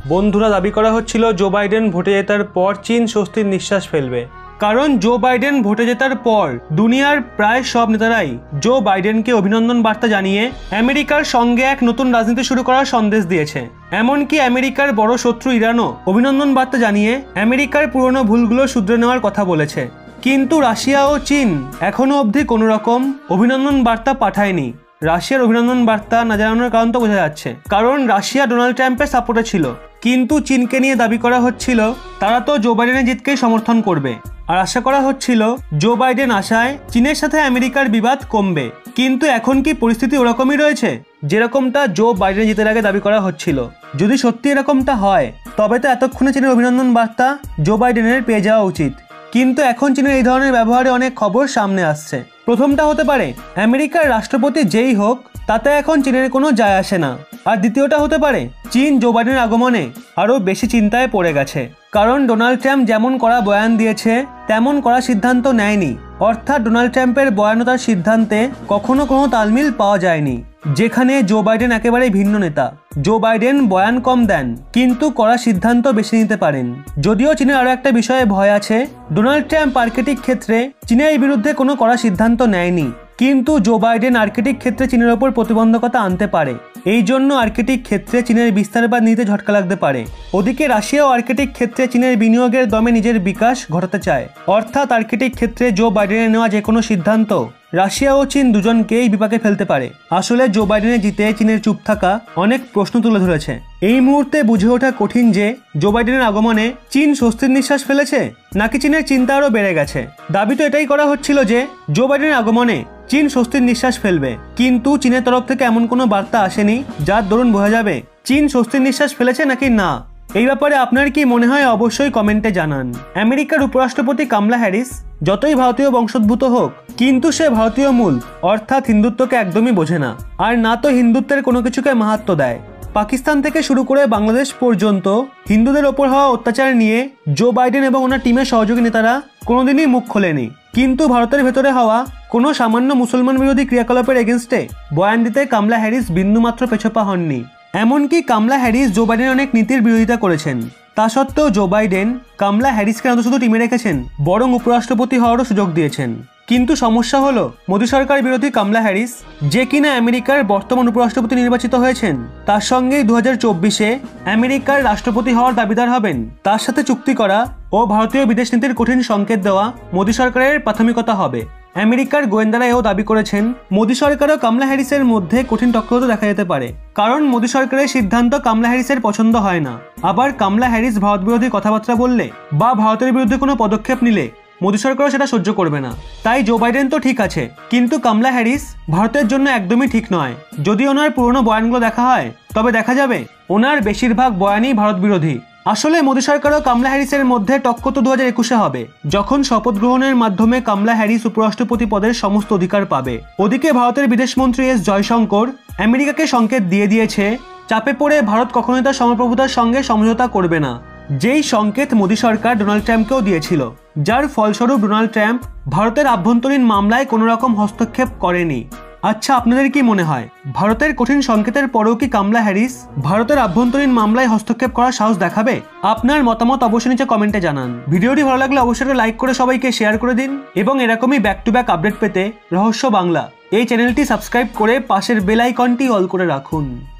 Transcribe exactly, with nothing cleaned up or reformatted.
বন্ধুরা, দাবি করা হচ্ছিল জো বাইডেন ভোটে জেতার পর চীন স্বস্তির নিঃশ্বাস ফেলবে, কারণ জো বাইডেন ভোটে জেতার পর দুনিয়ার প্রায় সব নেতারাই জো বাইডেনকে অভিনন্দন বার্তা জানিয়ে আমেরিকার সঙ্গে এক নতুন রাজনীতি শুরু করার সন্দেশ দিয়েছে। এমনকি আমেরিকার বড় শত্রু ইরানও অভিনন্দন বার্তা জানিয়ে আমেরিকার পুরনো ভুলগুলো শুধরে নেওয়ার কথা বলেছে। কিন্তু রাশিয়া ও চীন এখনো অবধি কোনো রকম অভিনন্দন বার্তা পাঠায়নি। রাশিয়ার অভিনন্দন বার্তা না জানানোর কারণ তো বোঝা যাচ্ছে, কারণ রাশিয়া ডোনাল্ড ট্রাম্পের সাপোর্টে ছিল, কিন্তু চীনকে নিয়ে দাবি করা হচ্ছিল তারা তো জো বাইডেনের জিতকেই সমর্থন করবে। আর আশা করা হচ্ছিল জো বাইডেন আসায় চীনের সাথে আমেরিকার বিবাদ কমবে। কিন্তু এখন কি পরিস্থিতি ওরকমই রয়েছে যেরকমটা জো বাইডেন জিতের আগে দাবি করা হচ্ছিল? যদি সত্যি এরকমটা হয় তবে তো এতক্ষণে চীনের অভিনন্দন বার্তা জো বাইডেনের পেয়ে যাওয়া উচিত। কিন্তু এখন চীনের এই ধরনের ব্যবহারে অনেক খবর সামনে আসছে। প্রথমটা হতে পারে আমেরিকার রাষ্ট্রপতি যেই হোক তাতে এখন চীনের কোনো যায় আসে না। আর দ্বিতীয়টা হতে পারে চীন জো বাইডেনের আগমনে আরও বেশি চিন্তায় পড়ে গেছে, কারণ ডোনাল্ড ট্রাম্প যেমন করা বয়ান দিয়েছে তেমন করা সিদ্ধান্ত নেয়নি। অর্থাৎ ডোনাল্ড ট্রাম্পের বয়ান ও তার সিদ্ধান্তে কখনো কোনো তালমিল পাওয়া যায়নি, যেখানে জো বাইডেন একেবারে ভিন্ন নেতা। জো বাইডেন বয়ান কম দেন কিন্তু কড়া সিদ্ধান্ত বেছে নিতে পারেন। যদিও চীনের আরও একটা বিষয়ে ভয় আছে, ডোনাল্ড ট্রাম্প আর্কেটিক ক্ষেত্রে চীনের বিরুদ্ধে কোনো কড়া সিদ্ধান্ত নেয়নি, কিন্তু জো বাইডেন আর্কেটিক ক্ষেত্রে চীনের ওপর প্রতিবন্ধকতা আনতে পারে। এই জন্য আর্কেটিক ক্ষেত্রে চীনের বিস্তারবাদ নিতে ঝটকা লাগতে পারে। ওদিকে রাশিয়াও আর্কেটিক ক্ষেত্রে চীনের বিনিয়োগের দমে নিজের বিকাশ ঘটাতে চায়। অর্থাৎ আর্কেটিক ক্ষেত্রে জো বাইডেনের নেওয়া যে কোনো সিদ্ধান্ত রাশিয়া ও চীন দুজনকেই বিপাকে ফেলতে পারে। আসলে জো বাইডেনের জিতে চীনের চুপ থাকা অনেক প্রশ্ন তুলে ধরেছে। এই মুহূর্তে বুঝে ওঠা কঠিন যে জো বাইডেনের আগমনে চীন স্বস্তির নিঃশ্বাস ফেলেছে নাকি চীনের চিন্তা আরও বেড়ে গেছে। দাবি তো এটাই করা হচ্ছিল যে জো বাইডেনের আগমনে চীন স্বস্তির নিঃশ্বাস ফেলবে, কিন্তু চীনের তরফ থেকে এমন কোনো বার্তা আসেনি যার দরুন বোঝা যাবে চীন স্বস্তির নিঃশ্বাস ফেলেছে নাকি না। এই ব্যাপারে আপনার কি মনে হয় অবশ্যই কমেন্টে জানান। আমেরিকার উপরাষ্ট্রপতি কামলা হ্যারিস যতই ভারতীয় বংশোদ্ভূত হোক, কিন্তু সে ভারতীয় মূল অর্থাৎ হিন্দুত্বকে একদমই বোঝে না, আর না তো হিন্দুত্বের কোনো কিছুকে মাহাত্ম্য দেয়। পাকিস্তান থেকে শুরু করে বাংলাদেশ পর্যন্ত হিন্দুদের ওপর হওয়া অত্যাচার নিয়ে জো বাইডেন এবং ওনার টিমের সহযোগী নেতারা কোনোদিনই মুখ খোলেনি। কিন্তু ভারতের ভেতরে হওয়া কোনো সামান্য মুসলমান বিরোধী ক্রিয়াকলাপের এগেনস্টে বয়ান দিতে কামলা হ্যারিস বিন্দুমাত্র পেছপা হননি। এমনকি কামলা হ্যারিস জো বাইডেনের অনেক নীতির বিরোধিতা করেছেন। তা সত্ত্বেও জো বাইডেন কামলা হ্যারিসকে না শুধু টিমে রেখেছেন, বরং উপরাষ্ট্রপতি হওয়ারও সুযোগ দিয়েছেন। কিন্তু সমস্যা হলো মোদী সরকার বিরোধী কামলা হ্যারিস, যে কিনা আমেরিকার বর্তমান উপরাষ্ট্রপতি নির্বাচিত হয়েছেন, তার সঙ্গেই দু হাজার চব্বিশে আমেরিকার রাষ্ট্রপতি হওয়ার দাবিদার হবেন। তার সাথে চুক্তি করা ও ভারতীয় বিদেশ নীতির কঠিন সংকেত দেওয়া মোদী সরকারের প্রাথমিকতা হবে। আমেরিকার গোয়েন্দারা এও দাবি করেছেন মোদী সরকার ও কামলা হ্যারিসের মধ্যে কঠিন টক্করও দেখা যেতে পারে, কারণ মোদী সরকারের সিদ্ধান্ত কামলা হ্যারিসের পছন্দ হয় না। আবার কামলা হ্যারিস ভারত বিরোধী কথাবার্তা বললে বা ভারতের বিরুদ্ধে কোনো পদক্ষেপ নিলে মোদী সরকারও সেটা সহ্য করবে না। তাই জো বাইডেন তো ঠিক আছে, কিন্তু কামলা হ্যারিস ভারতের জন্য একদমই ঠিক নয়। যদি ওনার পুরনো বয়ানগুলো দেখা হয় তবে দেখা যাবে ওনার বেশিরভাগ বয়ানই ভারত বিরোধী। আসলে মোদী সরকার ও কামলা হ্যারিসের মধ্যে টক্কর তো দু হাজার একুশে হবে, যখন শপথ গ্রহণের মাধ্যমে কামলা হ্যারিস উপরাষ্ট্রপতি পদের সমস্ত অধিকার পাবে। ওদিকে ভারতের বিদেশমন্ত্রী এস জয়শঙ্কর আমেরিকাকে সংকেত দিয়ে দিয়েছে চাপে পড়ে ভারত কখনোই তার সমপ্রভুতার সঙ্গে সমঝোতা করবে না, যেই সংকেত মোদী সরকার ডোনাল্ড ট্রাম্পকেও দিয়েছিল, যার ফলস্বরূপ ডোনাল্ড ট্রাম্প ভারতের আভ্যন্তরীণ মামলায় কোনো রকম হস্তক্ষেপ করেনি। আচ্ছা, আপনাদের কি মনে হয় ভারতের কঠিন সংকেতের পরেও কি কামলা হ্যারিস ভারতের আভ্যন্তরীণ মামলায় হস্তক্ষেপ করার সাহস দেখাবে? আপনার মতামত অবশ্যই নিচে কমেন্টে জানান। ভিডিওটি ভালো লাগলে অবশ্যই লাইক করে সবাইকে শেয়ার করে দিন এবং এরকমই ব্যাক টু ব্যাক আপডেট পেতে রহস্য বাংলা এই চ্যানেলটি সাবস্ক্রাইব করে পাশের বেল আইকনটি অল করে রাখুন।